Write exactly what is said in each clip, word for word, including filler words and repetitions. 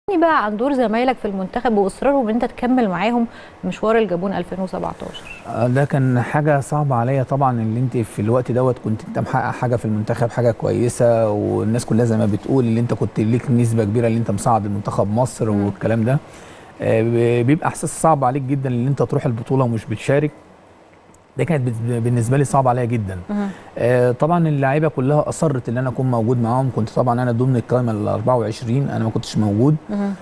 بقى عن دور زمايلك في المنتخب واصرارهم ان انت تكمل معاهم مشوار الجابون ألفين وسبعتاشر. ده كان حاجه صعبه عليا طبعا، اللي انت في الوقت دوت كنت انت محقق حاجه في المنتخب، حاجه كويسه، والناس كلها زي ما بتقول اللي انت كنت ليك نسبه كبيره اللي انت مساعد المنتخب مصر م. والكلام ده. بيبقى احساس صعب عليك جدا ان انت تروح البطوله ومش بتشارك. ده كانت بالنسبه لي صعب عليا جدا. آه طبعا اللعيبه كلها اصرت ان انا اكون موجود معاهم، كنت طبعا انا ضمن القائمه ال أربعة وعشرين، انا ما كنتش موجود.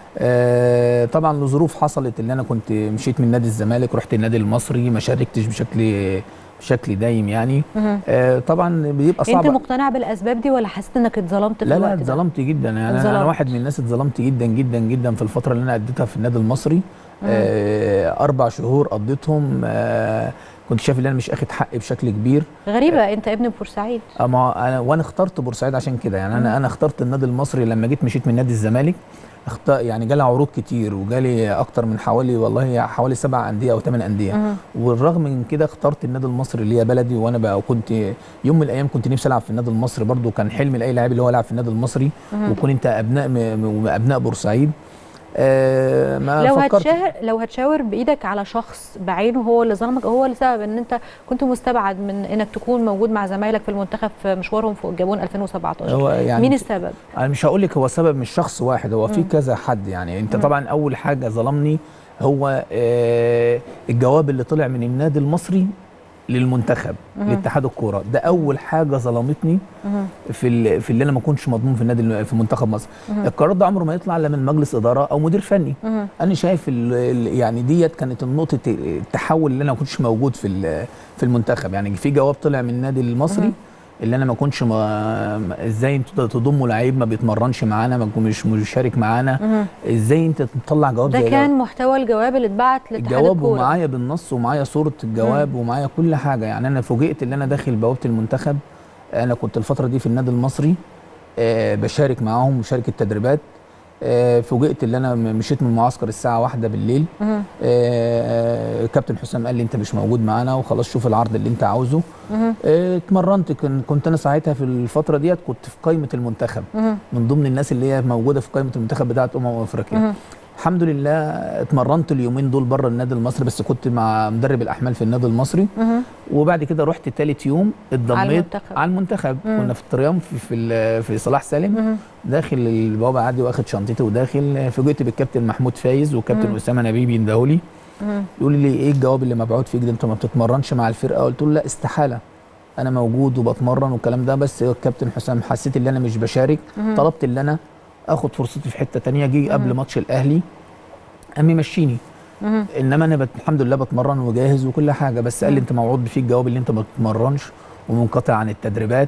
آه طبعا لظروف حصلت اللي انا كنت مشيت من نادي الزمالك رحت النادي المصري، ما شاركتش بشكل بشكل دايم يعني. آه طبعا بيبقى صعب. انت مقتنع بالاسباب دي ولا حسيت انك اتظلمت في لا الوقت لا ده؟ اتظلمت جدا يعني. اتظلمت. انا واحد من الناس اتظلمت جدا جدا جدا في الفتره اللي انا اديتها في النادي المصري. آه اربع شهور قضيتهم، آه كنت شايف ان انا مش اخد حقي بشكل كبير. غريبه، آه انت ابن بورسعيد. اما انا وانا اخترت بورسعيد عشان كده يعني. انا انا اخترت النادي المصري لما جيت مشيت من نادي الزمالك. اخت... يعني جالي عروض كتير وجالي اكتر من حوالي والله حوالي سبع انديه او ثمان انديه، والرغم من كده اخترت النادي المصري اللي هي بلدي. وانا بقى كنت يوم من الايام كنت نفسي العب في النادي المصري برضو، كان حلم لاي لاعب اللي هو يلعب في النادي المصري ويكون انت ابناء م... ابناء بورسعيد. آه ما لو هتشاور لو هتشاور بايدك على شخص بعينه هو اللي ظلمك، هو اللي سبب ان انت كنت مستبعد من انك تكون موجود مع زمايلك في المنتخب في مشوارهم في الجابون ألفين وسبعتاشر، هو يعني مين السبب؟ انا مش هقول لك هو سبب مش شخص واحد، هو في كذا حد يعني. انت مم. طبعا اول حاجه ظلمني هو آه الجواب اللي طلع من النادي المصري للمنتخب لاتحاد الكوره، ده اول حاجه ظلمتني في في اللي انا ما كنتش مضمون في النادي في منتخب مصر. القرار ده عمره ما يطلع الا من مجلس اداره او مدير فني. انا شايف يعني ديت كانت نقطه التحول اللي انا ما كنتش موجود في في المنتخب. يعني في جواب طلع من النادي المصري اللي انا ما كنتش ما ازاي انتوا تضموا لعيب ما بيتمرنش معانا، ما مش مشارك معانا، ازاي انت تطلع جواب ده زي ده؟ كان محتوى الجواب اللي اتبعت لاتحاد الكوره. الجواب ومعايا بالنص ومعايا صوره الجواب مم. ومعايا كل حاجه يعني. انا فوجئت ان انا داخل بوابه المنتخب. انا كنت الفتره دي في النادي المصري آه بشارك معاهم مشاركه التدريبات. آه فوجئت ان انا مشيت من المعسكر الساعه واحدة بالليل. آه آه كابتن حسام قال لي انت مش موجود معانا وخلاص شوف العرض اللي انت عاوزه. آه اتمرنت، كنت انا ساعتها في الفتره ديت كنت في قائمه المنتخب من ضمن الناس اللي هي موجوده في قائمه المنتخب بتاعه امم افريقيا. الحمد لله اتمرنت اليومين دول بره النادي المصري، بس كنت مع مدرب الاحمال في النادي المصري. وبعد كده رحت ثالث يوم اتضميت على المنتخب, على المنتخب. كنا في الطريام في في, في صلاح سالم. داخل البوابه عادي واخد شنطتي وداخل، فوجئت بالكابتن محمود فايز وكابتن اسامه نبيبي يندهولي يقول لي ايه الجواب اللي مبعوث فيك ده، انت ما بتتمرنش مع الفرقه؟ قلت له لا استحاله، انا موجود وبتمرن والكلام ده، بس الكابتن حسام حسيت ان انا مش بشارك. طلبت ان انا اخد فرصتي في حته ثانيه. جه قبل ماتش الاهلي قام يمشيني، انما انا الحمد لله بتمرن وجاهز وكل حاجه، بس قال لي انت موعود فيك الجواب اللي انت ما بتتمرنش ومنقطع عن التدريبات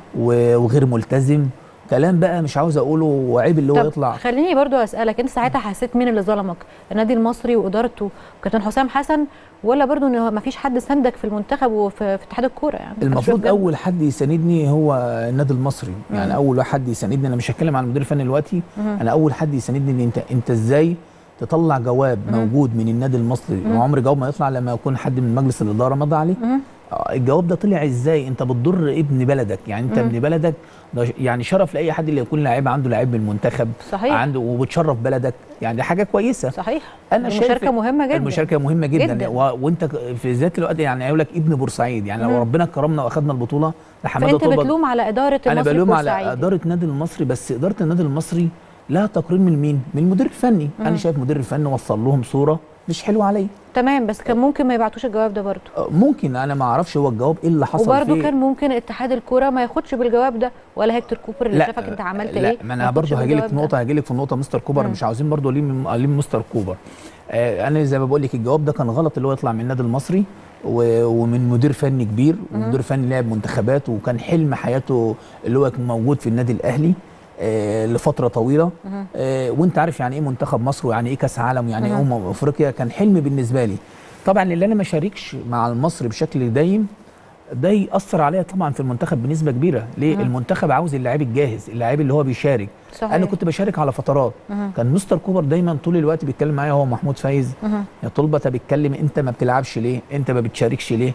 وغير ملتزم. كلام بقى مش عاوز اقوله وعيب اللي هو يطلع. خليني برضو اسالك، انت ساعتها حسيت مين اللي ظلمك؟ النادي المصري وادارته وكابتن حسام حسن، ولا برضو ان ما فيش حد ساندك في المنتخب وفي في اتحاد الكوره؟ يعني المفروض اول حد يساندني هو النادي المصري. مم. يعني اول حد يساندني، انا مش هتكلم عن المدير الفني دلوقتي، انا اول حد يساندني ان انت انت ازاي تطلع جواب مم. موجود من النادي المصري، وعمر جواب ما يطلع لما يكون حد من مجلس الاداره مضى عليه. مم. الجواب ده طلع ازاي؟ انت بتضر ابن بلدك، يعني انت مم. ابن بلدك ده يعني شرف لاي حد اللي يكون لاعب عنده لعيب بالمنتخب. صحيح. عنده وبتشرف بلدك، يعني دي حاجه كويسه. صحيح. انا المشاركه مهمه جدا. المشاركه مهمه جدا, جداً. و... وانت في ذات الوقت يعني اقول لك ابن بورسعيد، يعني مم. لو ربنا كرمنا واخدنا البطوله فانت بتلوم على اداره المصري. انا بلوم على اداره النادي المصري، بس اداره النادي المصري لها تقرير من مين؟ من المدير الفني. مم. انا شايف مدير الفني وصل لهم صوره مش حلوه عليا. تمام، بس كان ممكن ما يبعتوش الجواب ده برضه. ممكن، انا ما اعرفش هو الجواب ايه اللي حصل فيه. وبرضه كان ممكن اتحاد الكوره ما ياخدش بالجواب ده، ولا هيكتور كوبر اللي شافك انت عملت لا ايه. لا، ما انا برضه هاجي لك في نقطه هاجي لك في النقطه مستر كوبر. مم. مش عاوزين برضه اليم اليم مستر كوبر. آه انا زي ما بقول لك الجواب ده كان غلط اللي هو يطلع من النادي المصري ومن مدير فني كبير، ومدير فني لاعب منتخبات، وكان حلم حياته اللي هو كان موجود في النادي الاهلي آه لفتره طويله. آه وانت عارف يعني ايه منتخب مصر ويعني ايه كاس عالم ويعني ايه امم افريقيا. كان حلم بالنسبه لي طبعا اللي انا ما شاركش مع المصري بشكل دايم ده ياثر عليا طبعا في المنتخب بنسبه كبيره. ليه؟ مم. المنتخب عاوز اللاعب الجاهز، اللاعب اللي هو بيشارك. صحيح. انا كنت بشارك على فترات. مم. كان مستر كوبر دايما طول الوقت بيتكلم معايا هو محمود فايز. مم. يا طلبه بيتكلم انت ما بتلعبش ليه؟ انت ما بتشاركش ليه؟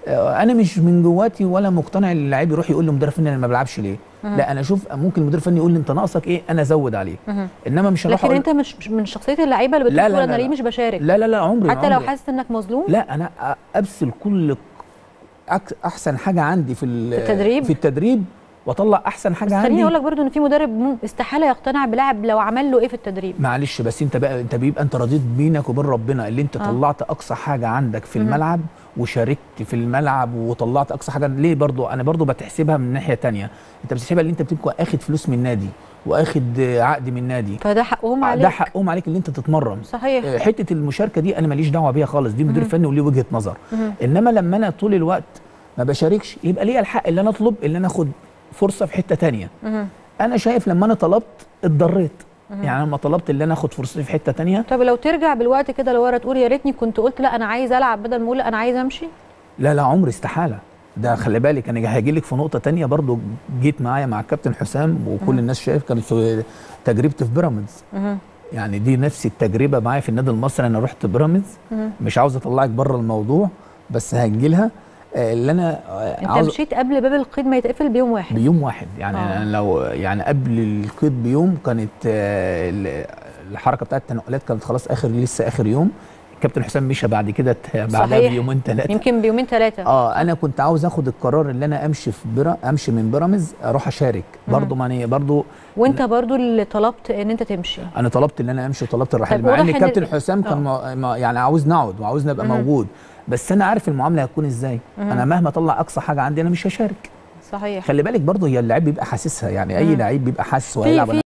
انا مش من جواتي ولا مقتنع ان اللاعب يروح يقول لمدير فني انا ما بلعبش ليه. مه. لا انا اشوف ممكن المدير الفني يقول لي انت ناقصك ايه انا ازود عليه. مه. انما مش هروح لكن انت مش من شخصيه اللعيبه اللي بتقول انا ليه مش بشارك. لا لا لا عمري حتى عمري. لو حاسس انك مظلوم. لا انا ابذل كل احسن حاجه عندي في التدريب في التدريب واطلع احسن حاجه عندي. خليني اقول لك برضو ان في مدرب استحاله يقتنع بلاعب لو عمل له ايه في التدريب. معلش بس انت بقى انت بيبقى انت رضيت بينك وبين ربنا اللي انت آه. طلعت اقصى حاجه عندك في مم. الملعب وشاركت في الملعب وطلعت اقصى حاجه. ليه برضو انا برضو بتحسبها من ناحيه ثانيه، انت بتحسبها اللي انت بتبقى اخد فلوس من نادي واخد عقد من نادي، فده حقهم عليك. ده حقهم عليك اللي انت تتمرن. صحيح. حته المشاركه دي انا ماليش دعوه بيها خالص، دي مدير فني وليه وجهه نظر. مم. انما لما انا طول الوقت ما بشاركش يبقى ليا الحق اللي انا اطلب اللي انا اخد فرصه في حته ثانيه. انا شايف لما انا طلبت اتضريت، يعني لما طلبت اللي انا اخد فرصتي في حته ثانيه. طب لو ترجع بالوقت كده لورا تقول يا ريتني كنت قلت لا انا عايز العب بدل ما اقول انا عايز امشي؟ لا لا عمري استحاله. ده خلي بالك انا هاجي لك في نقطه ثانيه برضو جيت معايا مع الكابتن حسام وكل مم. الناس شايف كانت في تجربتي في بيراميدز. يعني دي نفس التجربه معايا في النادي المصري. انا رحت بيراميدز، مش عاوز اطلعك بره الموضوع بس هاجي لها. اللي انا انت عاوز مشيت قبل باب القيد ما يتقفل بيوم واحد. بيوم واحد يعني أوه. أنا لو يعني قبل القيد بيوم كانت الحركه بتاعت التنقلات كانت خلاص اخر لسه اخر يوم. الكابتن حسام مشى بعد كده بعدها بيومين ثلاثه يمكن بيومين ثلاثه. اه انا كنت عاوز اخد القرار اللي انا امشي في برا امشي من بيراميدز اروح اشارك برضه. ماني برضه وانت برضه اللي طلبت ان انت تمشي. انا طلبت ان انا امشي وطلبت الرحيل مع ان الكابتن حسام كان آه. يعني عاوزني اقعد وعاوزني ابقى موجود، بس انا عارف المعامله هتكون ازاي. مم. انا مهما اطلع اقصى حاجه عندي انا مش هشارك. صحيح. خلي بالك برضه هي اللاعب بيبقى حاسسها، يعني اي لعيب بيبقى حاسس وهيلعب.